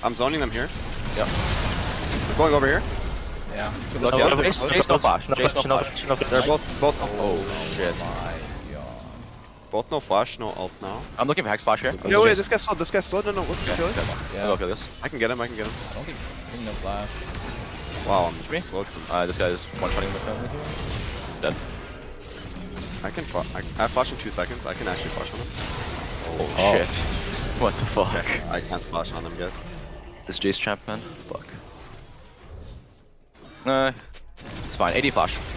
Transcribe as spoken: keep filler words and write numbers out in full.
I'm zoning them here. Yep. We're going over here. Yeah. Let's No, see. no, Let's- Jace, let's- Jace, no flash. No Jace, flash. no No flash. flash. They're both both Oh shit. my god. both no flash, no ult now. I'm looking for hex flash here. Yo, wait, this guy's slow. This guy's slow. No, no, what's the kill? Yeah. I'll kill this. I can get him. I can get him. I don't think I think no flash. Wow, I'm Me? slow. Uh, this guy's one-shotting with him. Dead. I can. Fla I, I have flash in two seconds. I can actually flash on him. Oh, Oh. shit. What the fuck? I can't flash on them yet. This Jace champ, man. Fuck. Uh, it's fine. eighty flash.